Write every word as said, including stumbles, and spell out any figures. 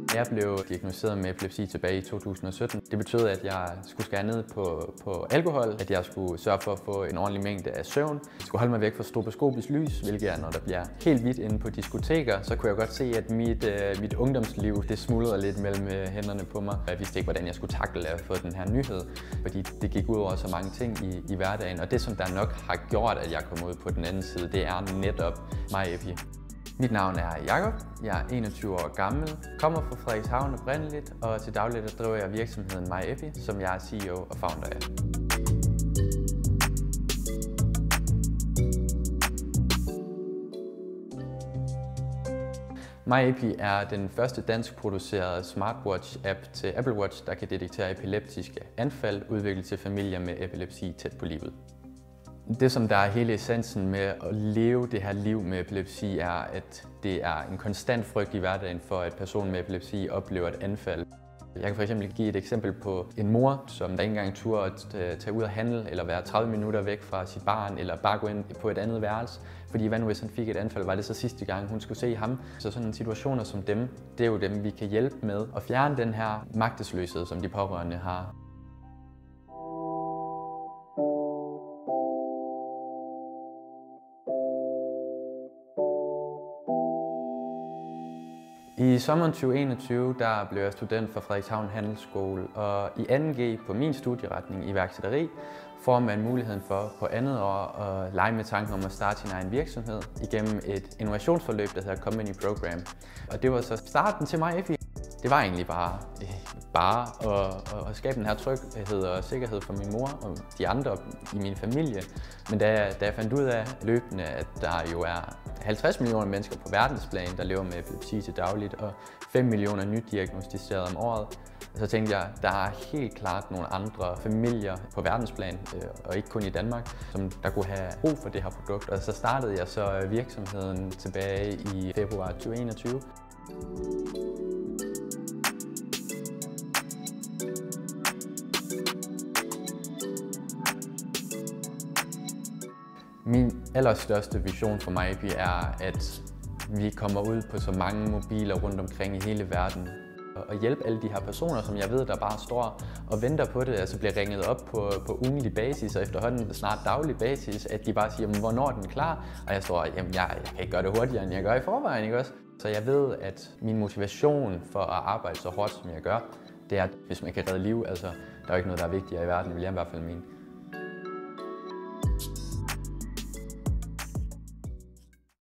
Jeg blev diagnosticeret med epilepsi tilbage i to tusind og sytten. Det betød, at jeg skulle skære ned på, på alkohol, at jeg skulle sørge for at få en ordentlig mængde af søvn. Jeg skulle holde mig væk fra stroboskopisk lys, hvilket er, når der bliver helt hvidt inde på diskoteker, så kunne jeg godt se, at mit, øh, mit ungdomsliv det smuldrede lidt mellem hænderne på mig. Jeg vidste ikke, hvordan jeg skulle takle at få den her nyhed, fordi det gik ud over så mange ting i, i hverdagen. Og det, som der nok har gjort, at jeg kom ud på den anden side, det er netop MyEpi. Mit navn er Jakob, jeg er enogtyve år gammel, kommer fra Frederikshavn oprindeligt, og til daglig der driver jeg virksomheden MyEpi, som jeg er C E O og founder af. MyEpi er den første dansk producerede smartwatch-app til Apple Watch, der kan detektere epileptiske anfald udviklet til familier med epilepsi tæt på livet. Det, som der er hele essensen med at leve det her liv med epilepsi, er, at det er en konstant frygt i hverdagen for, at personen med epilepsi oplever et anfald. Jeg kan for eksempel give et eksempel på en mor, som der ikke engang turde at tage ud og handle, eller være tredive minutter væk fra sit barn, eller bare gå ind på et andet værelse. Fordi hvad nu hvis han fik et anfald, var det så sidste gang, hun skulle se ham. Så sådan situationer som dem, det er jo dem, vi kan hjælpe med at fjerne den her magtesløshed, som de pårørende har. I sommeren tyve enogtyve der blev jeg student fra Frederikshavn Handelsskole, og i anden G på min studieretning iværksætteri får man muligheden for på andet år at lege med tanken om at starte sin egen virksomhed igennem et innovationsforløb, der hedder Company Program. Og det var så starten til MyEpi. Det var egentlig bare, bare at, at skabe den her tryghed og sikkerhed for min mor og de andre i min familie. Men da jeg, da jeg fandt ud af løbende, at der jo er halvtreds millioner mennesker på verdensplan, der lever med epilepsi til dagligt, og fem millioner nydiagnosticerede om året, så tænkte jeg, at der er helt klart nogle andre familier på verdensplan, og ikke kun i Danmark, som der kunne have brug for det her produkt. Og så startede jeg så virksomheden tilbage i februar tyve enogtyve. Min allerstørste vision for MyEpi er, at vi kommer ud på så mange mobiler rundt omkring i hele verden og hjælpe alle de her personer, som jeg ved, der bare står og venter på det, altså bliver ringet op på, på ugentlig basis og efterhånden snart daglig basis, at de bare siger, hvornår er den klar? Og jeg står, jamen jeg, jeg kan ikke gøre det hurtigere, end jeg gør i forvejen, ikke også? Så jeg ved, at min motivation for at arbejde så hårdt, som jeg gør, det er, at hvis man kan redde liv, altså der er jo ikke noget, der er vigtigere i verden, vil jeg i hvert fald mene.